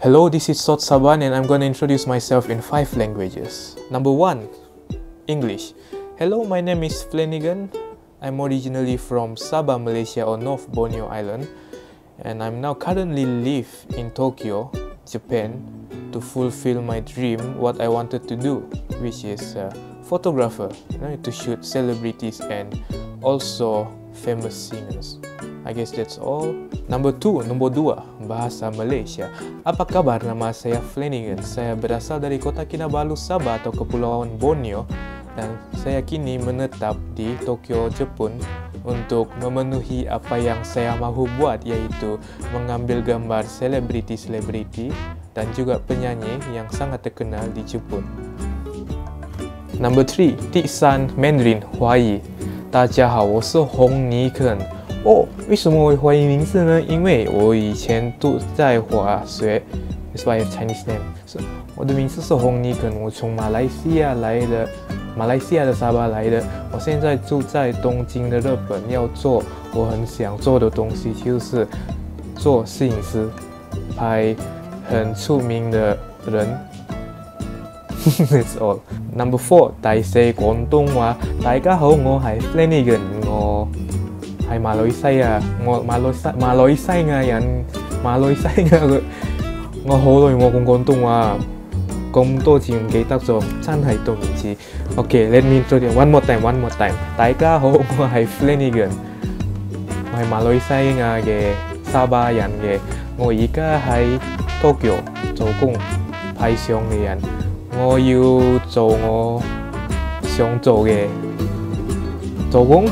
Hello, this is SotSabahan and I'm going to introduce myself in 5 languages. Number 1, English. Hello, my name is Flanagan. I'm originally from Sabah, Malaysia or North Borneo Island, and I'm now currently live in Tokyo, Japan, to fulfill my dream, what I wanted to do, which is photographer, to shoot celebrities and also famous singers. I guess that's all. Number 2, bahasa Malaysia. Apa kabar? Nama saya Flanagan. Saya berasal dari kota Kinabalu, Sabah atau Kepulauan Borneo, dan saya kini menetap di Tokyo, Jepun untuk memenuhi apa yang saya mahu buat, yaitu mengambil gambar selebriti-selebriti dan juga penyanyi yang sangat terkenal di Jepun. Number 3, Tiksan Mandarin 华语。大家好，我是洪尼肯。为什么我会华语名字呢？因为我以前都在华学 ，That's why I have Chinese name。我的名字是洪尼肯，我从马来西亚来的，马来西亚的沙巴来的。我现在住在东京的日本，要做我很想做的东西，就是做摄影师，拍很出名的人。That's all. Number 4， 大四廣東話。大家好，我係 Flanagan， 我係馬來西亞，馬來西亞人，我好耐冇講廣東話，咁多次唔記得咗，真係對唔住。Okay, let me introduce one more time. 大家好，我係 Flanagan， 我係馬來西亞嘅沙巴人嘅，我而家喺 Tokyo 做工，拍相嘅人。我要做我想做嘅做工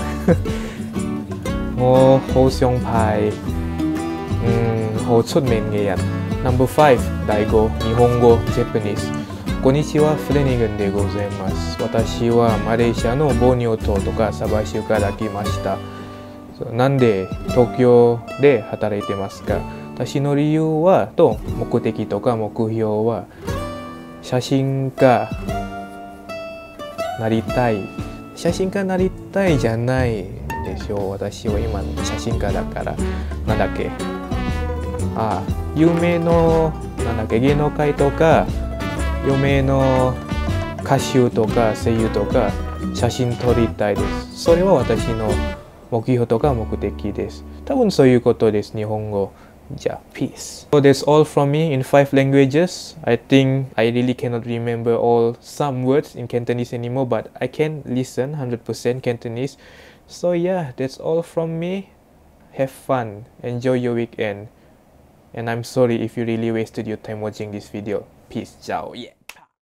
我好想拍好出名嘅人。Number 5、第5、日本語、Japanese。こんにちは、フレニガンでございます。私はマレーシアのボーニョ島とかサバ州から来ました。なんで東京で働いてますか？私の理由はと目的とか目標は写真家なりたい。写真家なりたいじゃないでしょう。私は今写真家だから。なんだっけ、有名の芸能界とか有名の歌手とか声優とか写真撮りたいです。それは私の目標とか目的です。多分そういうことです。日本語。Yeah, peace. So that's all from me in 5 languages. I think I really cannot remember some words in Cantonese anymore, but I can listen 100% Cantonese. So yeah, that's all from me. Have fun, enjoy your weekend, and I'm sorry if you really wasted your time watching this video. Peace, ciao, yeah.